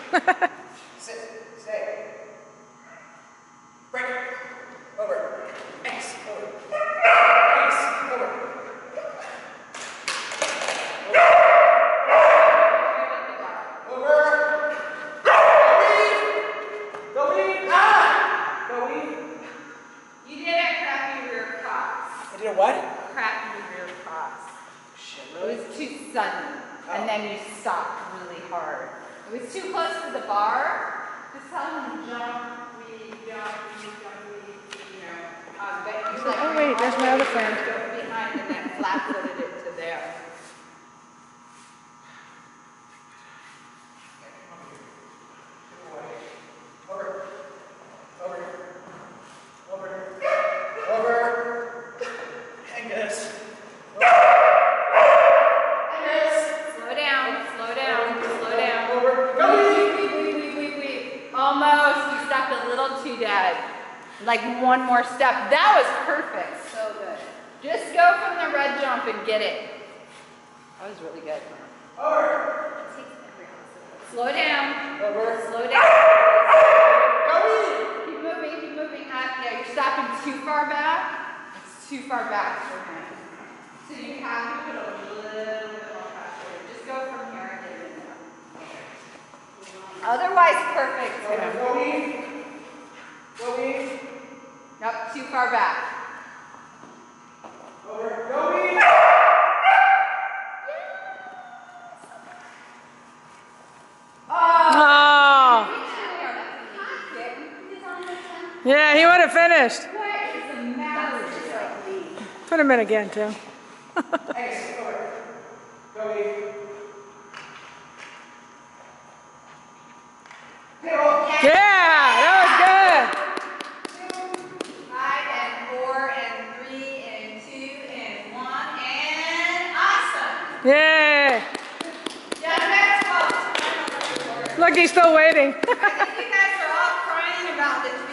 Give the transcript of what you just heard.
Sit. Stay. Break. Over. X. Over. X. Over. Over. Go weave. Go weave. Ah! Go weave. You did a crappy rear cross. I did a what? Crappy rear cross. Shit, It really? was too sudden, and then you stopped really hard. It was too close to the bar. Just tell them to jump, weave, jump, weave, jump, weave, you know. But you like, Oh wait, there's my other friend. Go behind and then flat-footed it to there. Over. Over. Over. Over. Angus. Angus. Slow down, slow down, slow down. Over. Go. Weave. Almost. You stepped a little too dead. Like one more step. That was perfect. So good. Just go from the red jump and get it. That was really good. Over. Slow down. Over. Slow down. Go. Keep moving, keep moving. Yeah, you're stopping too far back. It's too far back for him. So you have to put a little bit more pressure. Just go from here and get it in there. Otherwise, perfect. Go weave. Go weave. Nope, too far back. Over. Go weave. Oh. Yeah, he would have finished. What is the matter with you? Put him in again, too. Angus, over. Go weave. Yeah, that was good. 2, 5, and 4, and 3, and 2, and 1, and awesome. Yay. Yeah, next one. Look, he's still waiting. I think you guys are all crying about the